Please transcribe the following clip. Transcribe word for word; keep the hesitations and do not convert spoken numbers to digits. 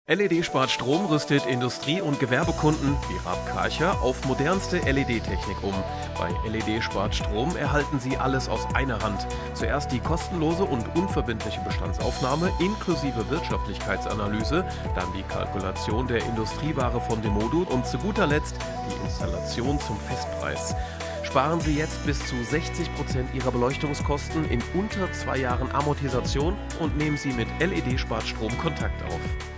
L E D spart Strom, rüstet Industrie- und Gewerbekunden wie Raab Karcher auf modernste L E D-Technik um. Bei L E D spart Strom erhalten Sie alles aus einer Hand. Zuerst die kostenlose und unverbindliche Bestandsaufnahme inklusive Wirtschaftlichkeitsanalyse, dann die Kalkulation der Industrieware von Demodu und zu guter Letzt die Installation zum Festpreis. Sparen Sie jetzt bis zu sechzig Prozent Ihrer Beleuchtungskosten in unter zwei Jahren Amortisation und nehmen Sie mit L E D spart Strom Kontakt auf.